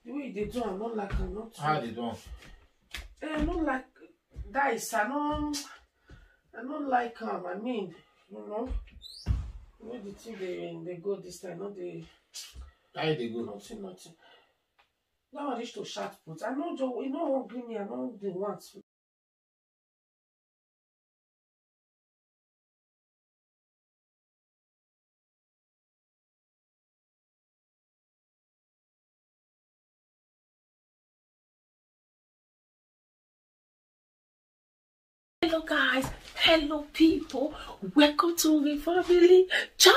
The way they do, I'm not like I'm not. How they do? I'm not like dice. I don't like I mean, you know the thing they go this time, not the. How they go? Nothing. Now I reach to shot put. I know Joe. You know what give me. I know the ones. Hello guys, hello people, welcome to my family channel.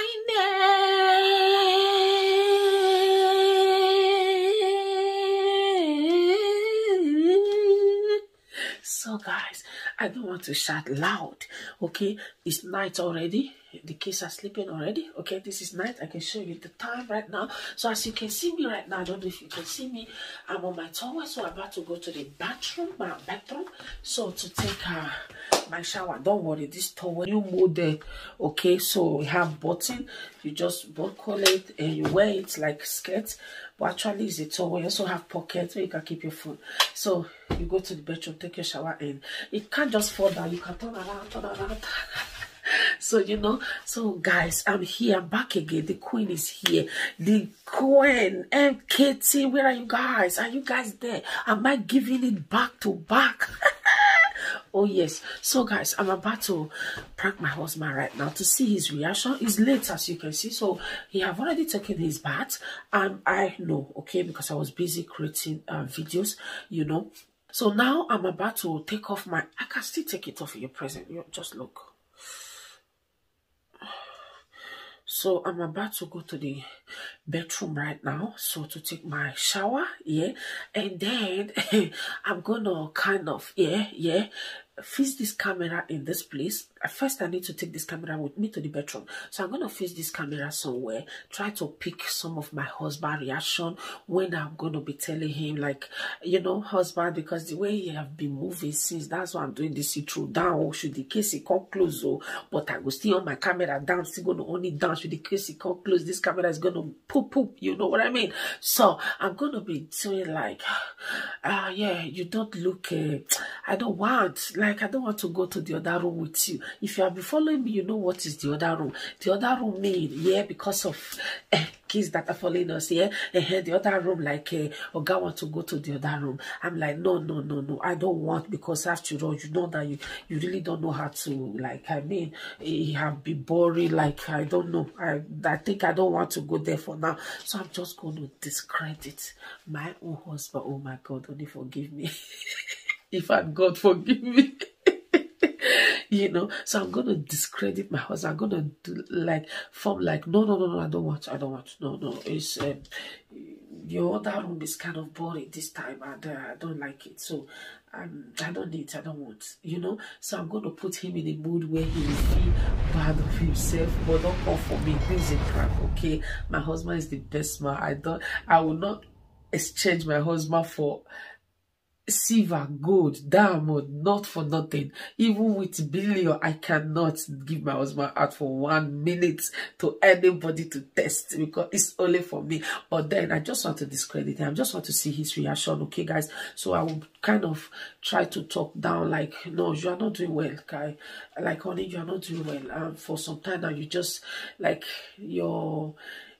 So guys, I don't want to shout loud, okay? It's night already. The kids are sleeping already, okay? This is night. I can show you the time right now. So as you can see me right now, I don't know if you can see me. I'm on my towel, so I'm about to go to the bathroom, my bedroom, so to take my shower. Don't worry, this towel, new model, okay? So we have button. You just buckle it and you wear it like skirt. But actually, it's a towel. You also have pockets where you can keep your phone. So you go to the bedroom, take your shower, and it can't just fall down. You can turn around. So you know, so guys, I'm here, I'm back again. The queen is here. The queen and Katie, where are you guys? Are you guys there? Am I giving it back to back? Oh yes. So guys, I'm about to prank my husband right now to see his reaction. It's late, as you can see, so he have already taken his bath, and I know, okay, because I was busy creating videos, you know. So now I'm about to take off my, I can still take it off in your present. You just look. So I'm about to go to the bedroom right now, so to take my shower, yeah, and then I'm gonna kind of, fix this camera in this place. First I need to take this camera with me to the bedroom, so I'm gonna fix this camera somewhere, try to pick some of my husband reaction when I'm gonna be telling him, like, you know, husband, because the way he have been moving since, that's why I'm doing this see-through down. Should the case he come close, oh, but I will still on my camera down, still gonna only down. Should the case he come close, this camera is gonna poop, you know what I mean? So I'm gonna be doing like, yeah, you don't look, I don't want to go to the other room with you. If you have been following me, you know what is the other room. The other room mean, yeah, because of kids that are following us, yeah, the other room, like, Oga want to go to the other room. I'm like, no, I don't want, because after all, you know that you really don't know how to, like, I mean, it have been boring, like, I don't know, I think I don't want to go there for now. So I'm just going to discredit my own husband. Oh my God, only forgive me. If I'm God, forgive me. You know, so I'm gonna discredit my husband. I'm gonna do like form like no, I don't want, no, it's your other room is kind of boring this time, and I don't like it, so I don't want, you know. So I'm gonna put him in a mood where he will feel bad of himself, but don't come for me. This is a prank, okay? My husband is the best man. I will not exchange my husband for silver, gold, diamond, not for nothing. Even with billion, I cannot give my husband out for 1 minute to anybody to test, because it's only for me. But then I just want to discredit him. I just want to see his reaction, okay guys? So I will kind of try to talk down, like, no, you are not doing well, guy. Like, honey, you are not doing well. For some time now, you just, like, your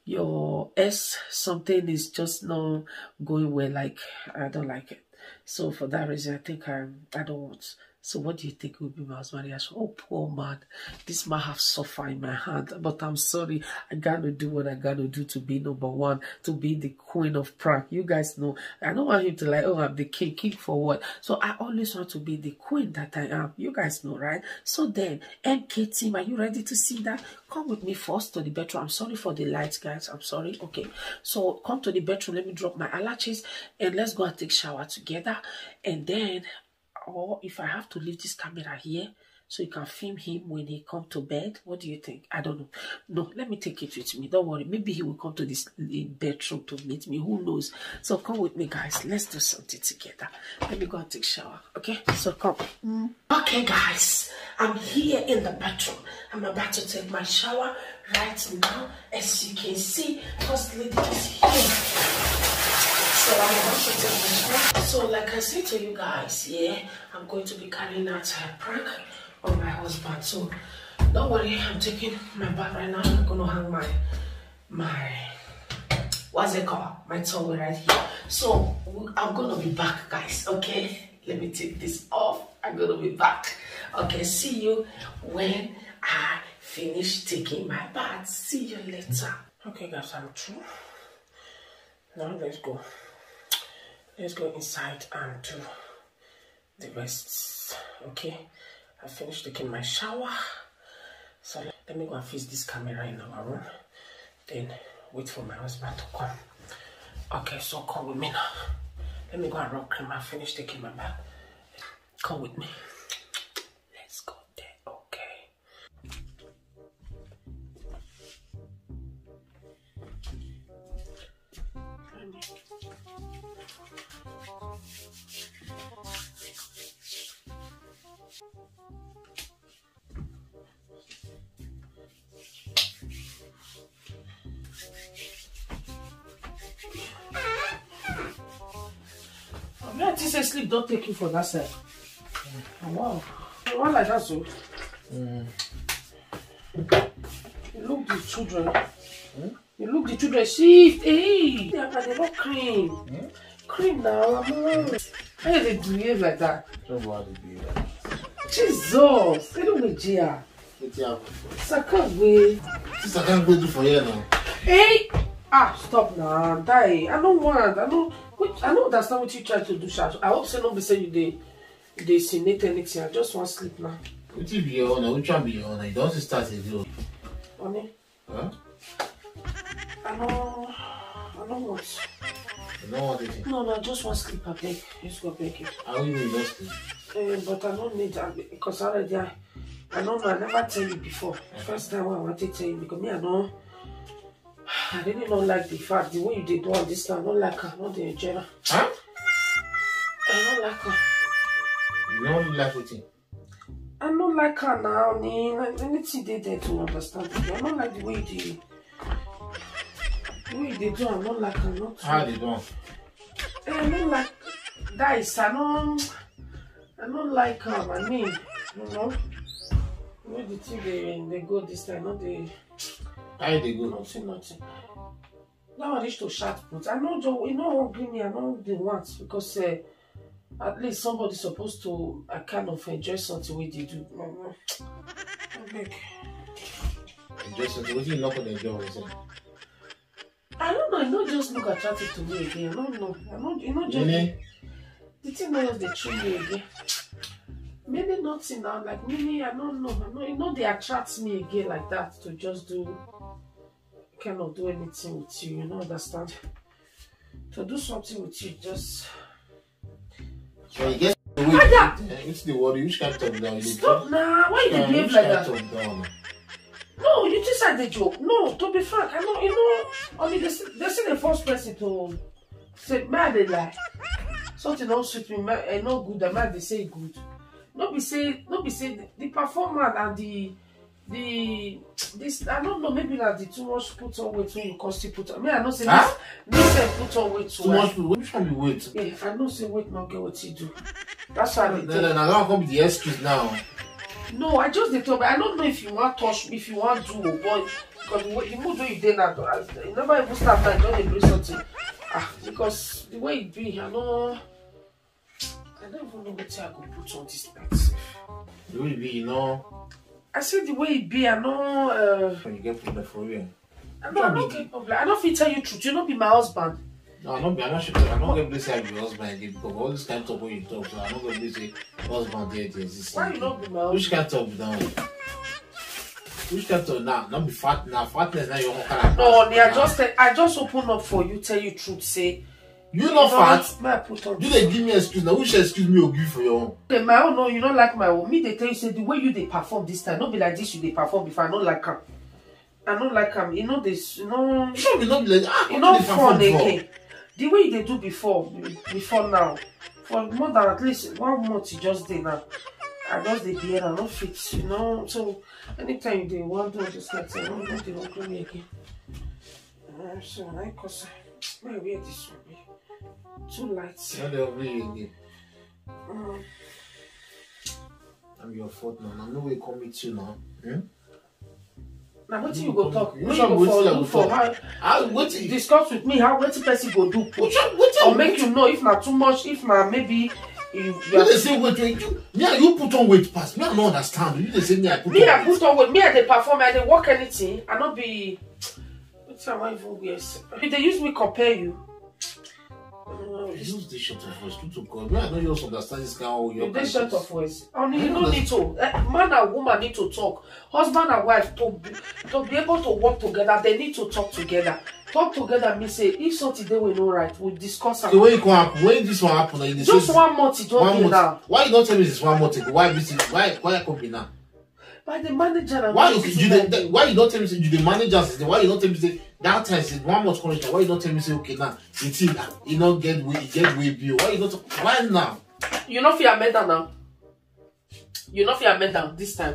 something is just not going well. Like, I don't like it. So for that reason, I think I don't want. So what do you think will be my husband's reaction? Oh, poor man. This man have suffered in my hand. But I'm sorry. I gotta do what I gotta do to be number one, to be the queen of prank. You guys know. I don't want him to like, oh, I'm the king. King for what? So I always want to be the queen that I am. You guys know, right? So then, MK team, are you ready to see that? Come with me first to the bedroom. I'm sorry for the lights, guys. I'm sorry. Okay. So come to the bedroom. Let me drop my eyelashes and let's go and take shower together. And then, or if I have to leave this camera here so you can film him when he come to bed, what do you think? I don't know. No, let me take it with me. Don't worry. Maybe he will come to this bedroom to meet me. Who knows? So come with me, guys. Let's do something together. Let me go and take a shower. Okay? So come. Okay, guys. I'm here in the bedroom. I'm about to take my shower right now. As you can see, first lady is here. So like I said to you guys, yeah, I'm going to be carrying out a prank on my husband. So don't worry, I'm taking my bag right now. I'm gonna hang my what's it called? My towel right here. So I'm gonna be back, guys. Okay, let me take this off. I'm gonna be back. Okay, see you when I finish taking my bath. See you later. Okay, guys, I'm through. Now let's go. Let's go inside and do the rest. Okay, I finished taking my shower. So let me go and fix this camera in our room. Then wait for my husband to come. Okay, so come with me now. Let me go and rub cream. I finished taking my bath. Come with me. Let's go there. Okay. I think say sleep don't take you for that side. Oh, wow. Why like that so? You look the children. You look the children shift. Hey, they not cream. Cream now. How they behave like that? Jesus. They don't make Gia. Second way. This I can't go do for you now. Hey! Ah, stop now. Die. I don't want. I don't understand what you try to do, Sha. I hope so nobody say you they insinuate anything. I just want sleep now. What you be your honor? Which one be your honor? You don't start a deal. Honey? Huh? I don't want. You don't want anything? No, I just want sleep. I beg. Just go beg you. How will you just sleep? But I don't need that because already I don't know. I never tell you before. First time I wanted to tell you because me I really don't like the fact the way you did all this time. I don't like her. Not the enjoy. Huh? I don't like her. You don't like anything? I don't like her now. Anything they there to understand it. I don't like the way you did. The way they do, I don't like her. Not how they do? I don't like that. Is I don't like her. I mean, you know, the thing they go this time. Not they. How they go? Nothing. Now I reach to shout, but I know you know what give me. I know they want because at least somebody's supposed to kind of enjoy something way they do. Enjoy something? What do you not gonna enjoy? I don't know. You don't just look attractive to me again. I don't know. You know, just the thing not just they treat me again. Maybe nothing now. Like maybe I don't know. You know they attract me again like that to just do. Cannot do anything with you, you know, understand? To do something with you, just. So you get it's the word. Which can't talk down. Stop now. Why you behave like that? No, you just had the joke. No, to be frank, I know, you know, only they say the first person to say, man, they lie. Something don't suit me, man, no good, the man they say good. Not be say the performance and this I don't know, maybe that the too much put on weight when you constantly put on. I mean, I know say this put on weight too much. Which one be weight? Yeah, I know say weight not get what you do. That's why they No, I don't come with the excuse now. No, I just dey talk, but I don't know if you want touch, if you want do, but because the mood when you did now, you never even start now, you don't bring something. Because the way it be, I don't even know what I go put on this night. The way it be, you know. I said the way it be, I know. When you get problem for real. I don't get problem. I don't fit tell you truth. You not be my husband. No, I'm not sure. I'm not going to say I'm your husband again because all this kind of talk when you talk, so I'm not going to say husband there exists. Why you not be my husband? Which kind of talk now? Which kind of talk now? Not be fat now. Fatness now you're kind of. No, I just open up for you. Tell you truth. Say. You not fat. You they give me excuse now. Which excuse me or give for your own? Okay, my own no, you don't like my own. Me they tell you say the way you they perform this time, not be like this you they perform before. I don't like him. I don't like him. You know this. You know. You not be like you know fun again. The way they do before now, for more than at least 1 month you just did now. I just did the I don't fit, you know. So anytime they want to just like say, oh, they don't call me again. So I cause I wear this one. too light. Not the way again. I'm your fault now. I'm no way come meet you now. Now what you go talk? You When you shall go wait for till I look go for talk. how What you discuss with me how what person go do put what or make you know if not too much, if not maybe you they say wait you yeah you put on weight pass. Me I don't understand. You they say me I put me on I weight. put on with me I dey perform, I dey work anything, I not be what's I want even wear. If they use me compare you. Use the short of voice to God. Me I don't just understand this kind of your. You dey short of voice. Only you don't need to. Man and woman need to talk. Husband and wife to be able to work together. They need to talk together. Talk together means say if something they will know right, we'll discuss. Okay, when it come happen, when this one happen, like, just say, 1 month, it don't be now. Why you don't tell me this 1 month ago? Why I come be now? By the manager and why you don't tell me say you the manager say why you don't tell me say that time say 1 month contract? Why you don't tell me say okay now it's in you not get way bill? Why you don't why now? You know if you amend that now. You know if you amend that this time.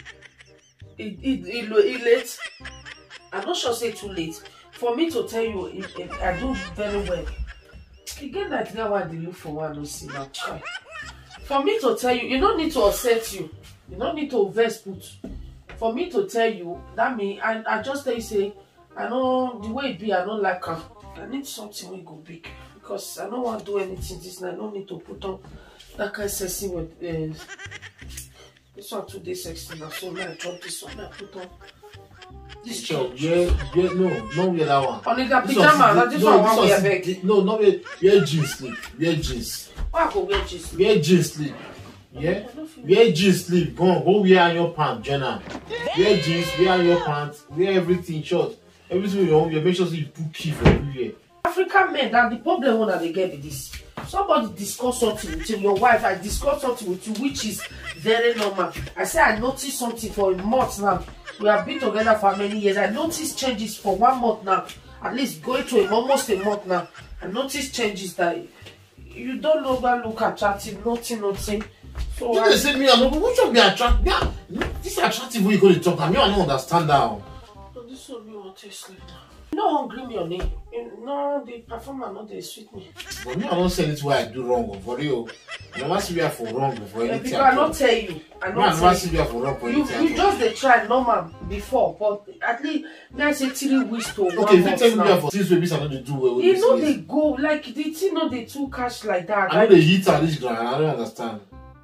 It late. I'm not sure say too late. For me to tell you if I do very well. Again that now I look for one no see now. For me to tell you, you don't need to upset you. You don't need to vex put. For me to tell you, that mean I just tell you say, I know the way it be, I don't like her. I need something we go big. Because I don't want to do anything this night. I don't need to put on that kind of sexy with this one today sexy now. So now I drop this one, I put on this job. Yeah, no wear that one. On the pyjama, this one wear bag. No, not wear jeans sleep. Wear jeans. Why I go wear jeans? Wear jeans sleep. Yeah, wear jeans sleep. Go wear your pants, Jenna. Wear jeans, wear your pants, wear everything short. Everything you want, you make sure you put key for everywhere. African men, that the problem when they get with this. Somebody discuss something with you, your wife, I discuss something with you, which is very normal. I say I noticed something for a month now. We have been together for many years. I noticed changes for 1 month now. At least going to almost a month now. I noticed changes that you don't longer look attractive, nothing. So you say me, I know which one be attractive. Yeah, this attractive way you go to talk. I mean, I don't understand that. This one me want to sleep now. No hungry me on it. No, the performer not they sweet me. But me, I don't say anything why I do wrong for you. I never see you for wrong for anything. Because I not tell you. I never see you for wrong for anything. You just they try normal before, but at least now say 3 weeks to 1 month. Okay, if you tell me for 6 weeks, I know they do well. You know they go like the thing, know they too cash like that. I know they hit at this ground. I don't understand.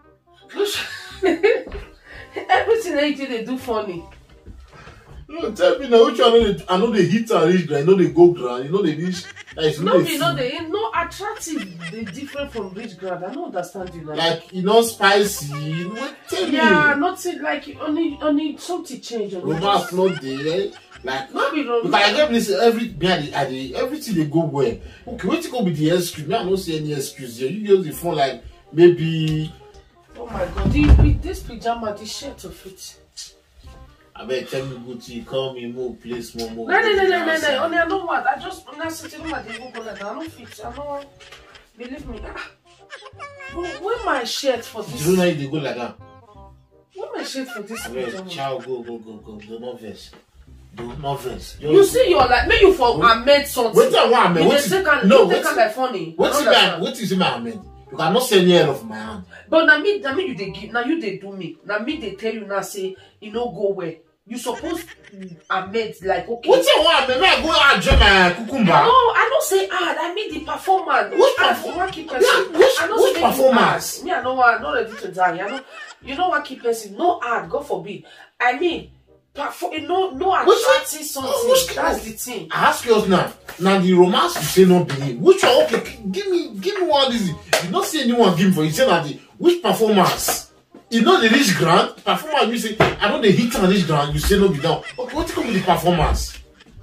Everything they do funny. No, tell me now which one I know they hit and reach ground, I know they go ground, you know they reach. Like, they no attractive, they different from rich ground. I don't understand you now. Like you know spicy, what tell me? Yeah, nothing like only something change. Romance not there. Like not be romance. Because I get this everything they go well. Okay, wait to go with the excuse. Me, I don't see any excuse here. You use the phone like maybe. Oh my god, with this pyjama, this shirt of it. I bet tell me Gucci, call me more, place more. No. Only I know what. I just not sitting on my table, but I don't fit. I don't believe me. Where my shirt for this? You know how they go like that. Where my shirt for this? Child, go. Do not vex. Do not vex. You see, you're like, maybe you for amend something. Wait till I amend. No, wait till like funny. What is my amend? You cannot say any of my hand. But now me you they give. Now you they do me. Now me they tell you now say you know go where. You supposed amend like okay. What you want? Maybe I go add my cucumber. No, I don't say add. I mean the performance. Which performance? Which performance? Me, I know I'm not ready to die. You know what keep person? No ad. God forbid. I mean, no attractive something. That's the thing. I ask you now. Now the romance you say not believe. Which one? Okay, give me one. This you not see anyone give for you. Say that which performance? You know the rich grant performance. You say I know the hit and rich grant. You say no be down. Okay, what come with the performance?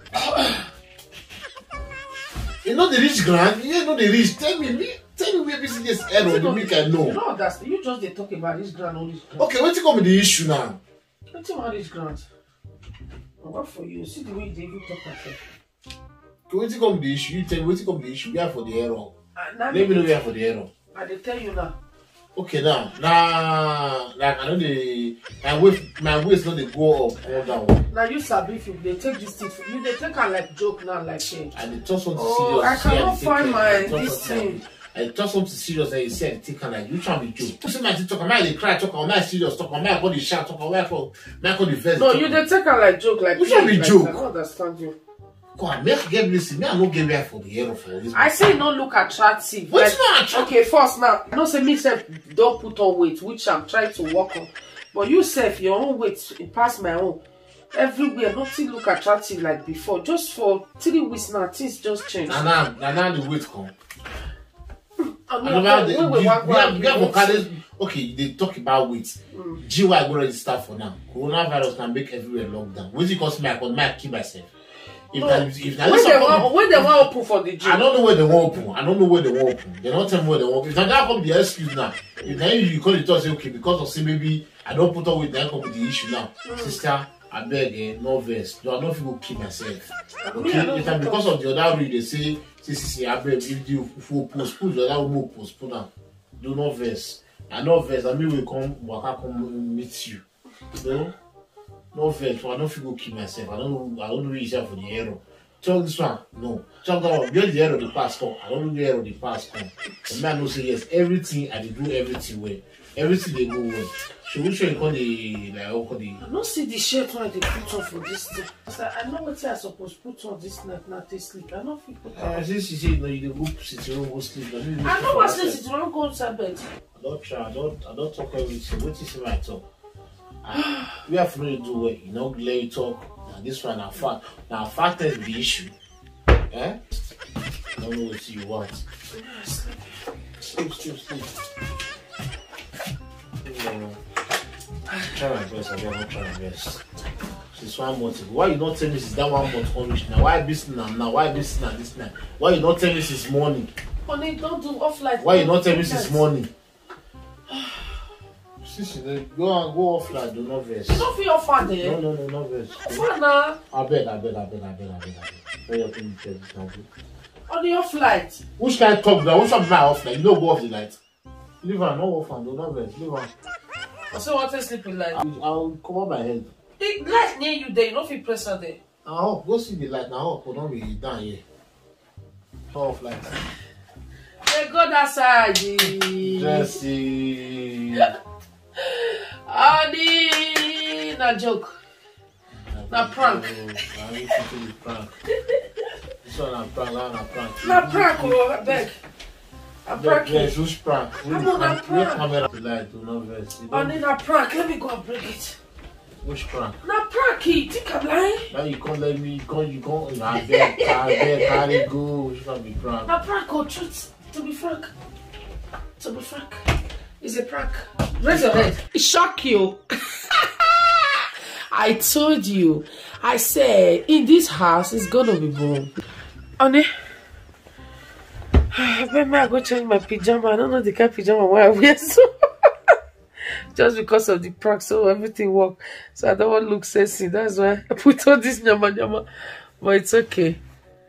You know the rich grant. You know the rich. Tell me where this is error. You make I know. No, that's you just they talk about rich grant or rich grant. Okay, what come with the issue now? What about rich grant? What for you? See the way they even talk about it. Okay, what come with the issue? You tell me what come with the issue. We are for the error. Let me know we are for the error. I dey tell you now. Okay now, like I know my waist not they go up or down. Now you sabi if you they take this thing, you they take her like joke now like change. And the toss on I cannot find my this thing. I talk something serious and you say I take like you trying to joke. You see my TikTok, am I cry, talk, am I serious, talk, am I the shout, talk, am I the verse. No, you didn't take her like joke, like which one be joke? I don't understand you. God, make get listen, me I no get where for the hero for this. I say no look attractive. What's not attractive? Okay, first now, I don't say me self don't put on weight, which I'm trying to work on. But you self, your own weight, it pass my own. Everywhere, nothing look attractive like before. Just for 3 weeks now, things just change. And now the weight come. Okay, they talk about weight. GY go register for now. Coronavirus can make everywhere lockdown. What it cost me? I can keep myself. When they want open for the gym, I don't know where they want open. They don't tell me where they want open. If that come the excuse now, if now you call it say okay because of say maybe I don't put up with that come with the issue now, sister. I beg, no verse. Do I not feel kill myself? Okay, if because of the other read, they say, I beg, if you postpone, the other will postpone now. Do not verse. I no verse. I mean, we come meet you. No, no verse. I don't feel kill myself. I don't know yourself for the error. Talk this one, no. Talk that one. Get the error of the past come. I don't know the error of the past come. The man will say yes. Everything I do everything well. Everything they go well. So which one you call the like how call the? I don't see the shirt when they put on for this thing. I know what I supposed to put on this night, not to sleep. I don't feel put on. Since you say no, you go sit your room go sleep. I know what sleep. You don't go inside bed. I don't try. I don't talk everything. What you say my talk? We have to do what you know. Let you talk. Now this one now fact. Now fact is the issue. Eh? I don't know what you want. Sleep. Try my best, I don't try my best. Since 1 month ago. Why you not tell me since that 1 month on now? Why this now? Why this now? This now? Why you not tell me since morning? Honey, don't do offline. Why you not tell me since morning? Sister, go offline, do not verse. You don't feel your father. No, not verse. Father. I beg. Where you think you tell this On the off light. Which kind of talk now? Which one my off light? You don't go off the light. Leave her, no off and do not verse. Leave her. So what is sleeping light? I'll come on my head. The light near you there, you don't feel pressure there. Now go see the light now. Don't be down here. Off light. They go that side. Jesse. Adi, na joke. Na prank. Prank. This one na prank. Na prank, oh, I beg. I'm pranking. Yes, which prank? I'm on a prank. Camera light, do not verse. Only na prank. Let me go and break it. Which prank? Na prank. You think I'm lying? Now you can't let me. You can't. I beg, carry go. Which one be prank? Na prank or truth? To be frank. It's a prank. Raise your head. It shock you. I told you. I said in this house it's gonna be boom. Honey. Maybe I go change my pajama. I don't know the kind of pajama I wear, so just because of the prank, so everything work. So I don't want to look sexy. That's why I put on this nyama. But it's okay.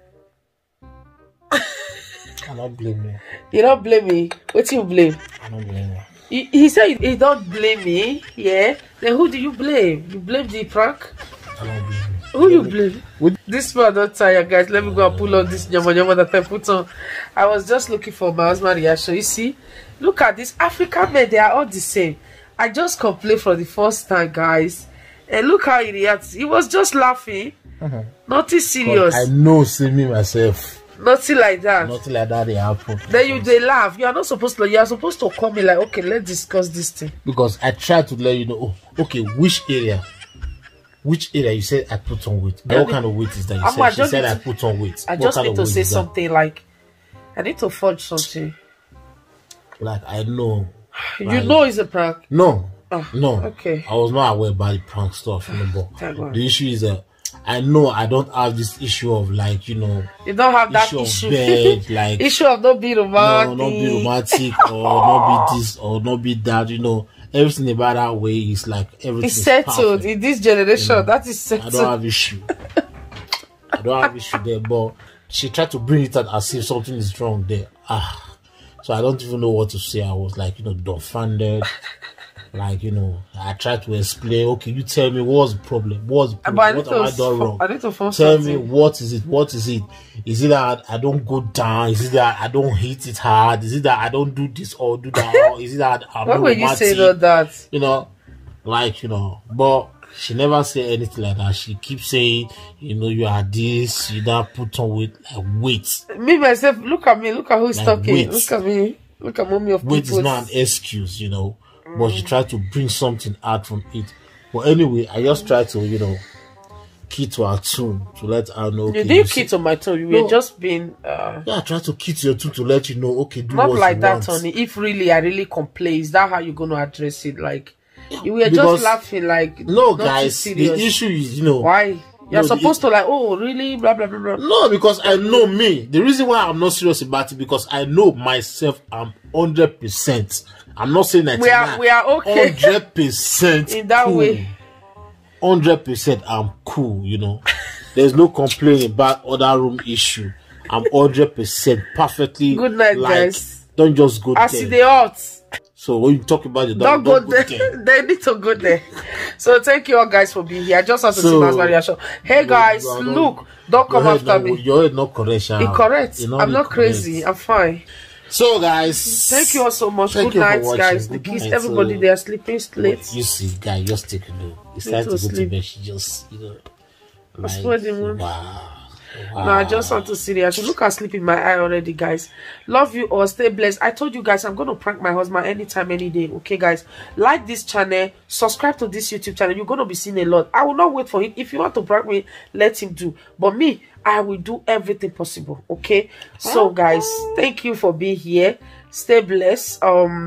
I don't blame you. You don't blame me. What do you blame? I don't blame you. He said he don't blame me. Yeah. Then who do you blame? You blame the prank? I don't blame you. Who you blame? This man don't tire, guys. Let me go and pull on this nyama that I put on. I was just looking for my husband reaction. You see, look at this African men. They are all the same. I just complained for the first time, guys, and look how he reacts. He was just laughing. Nothing serious. I know, see me myself. Nothing like that. Nothing like that. They happen. Then they laugh. You are not supposed to. You are supposed to call me like, okay, let's discuss this thing. Because I tried to let you know. Oh, okay, which area? Which area you said I put on weight? What kind of weight is that? You said she said I put on weight. I just need to say something like, I need to forge something. Like I know. You know it's a prank. No. Oh, no. Okay. I was not aware about the prank stuff. But the issue is I know I don't have this issue of like, you know. You don't have that issue. Bed, like issue of not being romantic. No, not be romantic or not be this or not be that, you know. Everything about that way is like everything. It's settled in this generation. You know, that is settled. I don't have issue. I don't have issue there, but she tried to bring it out as if something is wrong there. So I don't even know what to say. I was like, you know, dumbfounded. Like, you know, I try to explain, okay, you tell me what's the problem? What's the problem? What have I done wrong? I need to find Tell something. me, what is it? What is it? Is it that I don't go down? Is it that I don't hit it hard? Is it that I don't do this or do that? Or is it that I'm Why not would you romantic? say all that? You know, like, you know, but she never say anything like that. She keeps saying, you know, you are this, you don't put on weight, like weight. Me myself, look at me, look at who's Like talking. weight. Look at me, look at mommy of Weight is people. not an excuse, you know, but she tried to bring something out from it. But anyway, I just try to, you know, key to her tune to let her know. Okay, You didn't key to my tone. You were just being yeah, I try to key to your tune to let you know. Okay, do not what like you that, want. Tony. If really I really complain, is that how you're gonna address it? Like you were Because- just laughing, like No, not too guys, the serious. issue is, you know, Why? You're No, supposed to like, oh really, blah blah blah blah. no, because I know me. The reason why I'm not serious about it because I know myself. I'm 100%. I'm not saying that We are okay 100% in that cool. way. 100% I'm cool. You know, there's no complaining about other room issue. I'm 100% perfectly. Good night, like, guys. Don't just go I there. see the odds. So when you talk about the Don't go there. They need to go there. So thank you all guys for being here. I just want to see my reaction. Hey guys, you are look, don't come after me. You're not correct. Sha. Incorrect. You're I'm not incorrect. crazy. I'm fine. So guys, Thank you all so much. Thank Good you for night, watching. guys. The Good kids, night. everybody, So- they are sleeping late. You see, guy, just take a look. It's Need time to to go to sleep. bed. She just, you know, like, swear the moon. wow. No, I just want to see the actually look at sleep in my eye already, guys. Love you all. Stay blessed. I told you guys I'm gonna prank my husband anytime, any day. Okay, guys. Like this channel, subscribe to this YouTube channel. You're gonna be seeing a lot. I will not wait for him. If you want to prank me, let him do. But me, I will do everything possible. Okay. So, guys, thank you for being here. Stay blessed.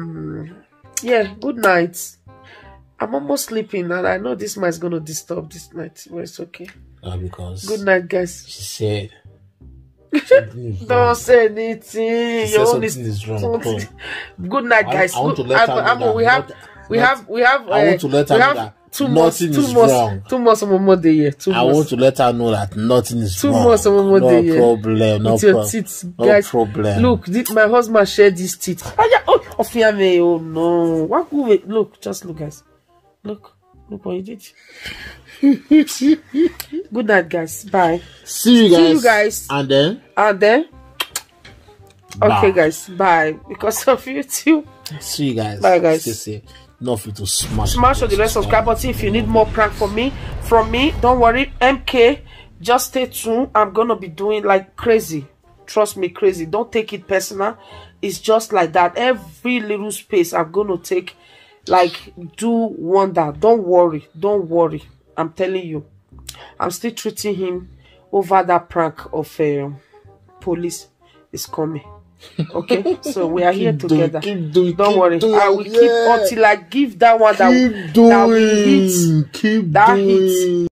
Yeah. Good night. I'm almost sleeping, and I know this mic is gonna disturb this night, but it's okay. Because Good night, guys. she said something is wrong. Don't say anything. She Your said own is something is wrong. something. Good night, guys. I want to Good- let her know Amo, that we have I want to let her we know have that 2 nothing months, is 2 months, wrong. 2 months of more day here. 2 I months. want to let her know that nothing is 2 wrong. months of more day here. Problem. No With your problem. teeth, No guys. problem. Look, my husband shared these teeth. Oh yeah, oh fear me. Oh no. What could we look? Just look, guys. Look what you did. Good night, guys. Bye. See you guys. And then. Okay, Bye. guys. Bye. Because of you too. See you guys. Bye, guys. Stay safe. Not free to smash Smash on the red subscribe button if you need more prank from me. Don't worry. MK, just stay tuned. I'm gonna be doing like crazy. Trust me, crazy. Don't take it personal. It's just like that. Every little space I'm gonna take, like, do wonder. Don't worry. I'm telling you, I'm still treating him over that prank of police is coming. Okay, so we are here together. Don't worry. I will keep until I give that one that we hit. Keep That doing. hit.